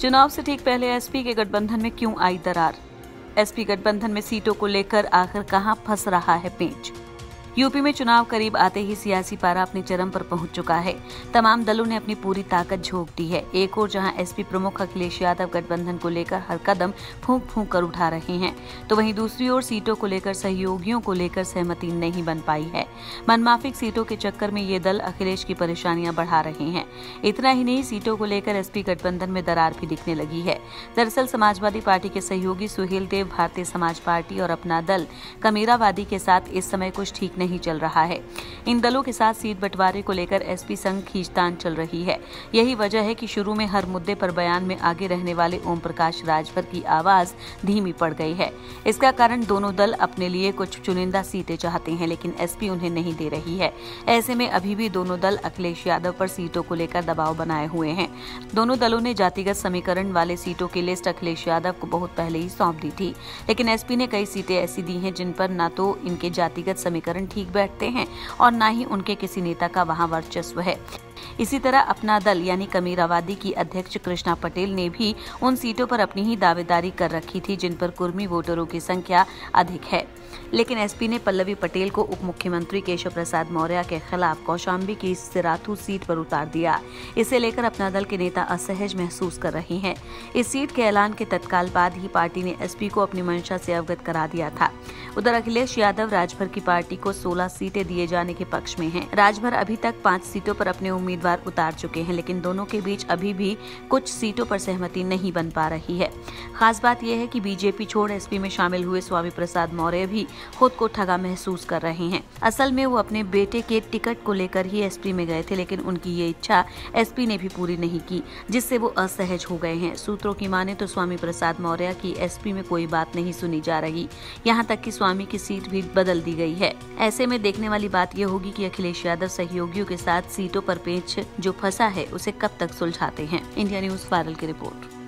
चुनाव से ठीक पहले एसपी के गठबंधन में क्यों आई दरार? एसपी गठबंधन में सीटों को लेकर आखिर कहां फंस रहा है पेंच? यूपी में चुनाव करीब आते ही सियासी पारा अपने चरम पर पहुंच चुका है। तमाम दलों ने अपनी पूरी ताकत झोंक दी है। एक और जहां एसपी प्रमुख अखिलेश यादव गठबंधन को लेकर हर कदम फूंक फूंक कर उठा रहे हैं, तो वहीं दूसरी ओर सीटों को लेकर सहयोगियों को लेकर सहमति नहीं बन पाई है। मनमाफिक सीटों के चक्कर में ये दल अखिलेश की परेशानियां बढ़ा रहे हैं। इतना ही नहीं, सीटों को लेकर एसपी गठबंधन में दरार भी दिखने लगी है। दरअसल समाजवादी पार्टी के सहयोगी सुहेल देव भारतीय समाज पार्टी और अपना दल कमेरावादी के साथ इस समय कुछ ठीक नहीं चल रहा है। इन दलों के साथ सीट बंटवारे को लेकर एसपी संग खींचतान चल रही है। यही वजह है कि शुरू में हर मुद्दे पर बयान में आगे रहने वाले ओम प्रकाश राजभर की आवाज धीमी पड़ गई है। इसका कारण दोनों दल अपने लिए कुछ चुनिंदा सीटें चाहते हैं, लेकिन एसपी उन्हें नहीं दे रही है। ऐसे में अभी भी दोनों दल अखिलेश यादव पर सीटों को लेकर दबाव बनाए हुए हैं। दोनों दलों ने जातिगत समीकरण वाले सीटों की लिस्ट अखिलेश यादव को बहुत पहले ही सौंप दी थी, लेकिन एसपी ने कई सीटें ऐसी दी हैं जिन पर न तो इनके जातिगत समीकरण ठीक बैठते हैं और न ही उनके किसी नेता का वहां वर्चस्व है। इसी तरह अपना दल यानी कमेरावादी की अध्यक्ष कृष्णा पटेल ने भी उन सीटों पर अपनी ही दावेदारी कर रखी थी जिन पर कुर्मी वोटरों की संख्या अधिक है, लेकिन एसपी ने पल्लवी पटेल को उप मुख्यमंत्री केशव प्रसाद मौर्य के खिलाफ कौशाम्बी की सिराथू सीट पर उतार दिया। इसे लेकर अपना दल के नेता असहज महसूस कर रहे हैं। इस सीट के ऐलान के तत्काल बाद ही पार्टी ने एसपी को अपनी मंशा से अवगत करा दिया था। उधर अखिलेश यादव राजभर की पार्टी को 16 सीटें दिए जाने के पक्ष में हैं। राजभर अभी तक 5 सीटों पर अपने उम्मीदवार उतार चुके हैं, लेकिन दोनों के बीच अभी भी कुछ सीटों पर सहमति नहीं बन पा रही है। खास बात यह है कि बीजेपी छोड़ एसपी में शामिल हुए स्वामी प्रसाद मौर्य भी खुद को ठगा महसूस कर रहे हैं। असल में वो अपने बेटे के टिकट को लेकर ही एसपी में गए थे, लेकिन उनकी ये इच्छा एसपी ने भी पूरी नहीं की, जिससे वो असहज हो गए हैं। सूत्रों की माने तो स्वामी प्रसाद मौर्य की एसपी में कोई बात नहीं सुनी जा रही, यहाँ तक कि स्वामी की सीट भी बदल दी गई है। ऐसे में देखने वाली बात यह होगी कि अखिलेश यादव सहयोगियों के साथ सीटों पर पेंच जो फंसा है उसे कब तक सुलझाते हैं। इंडिया न्यूज़ वायरल की रिपोर्ट।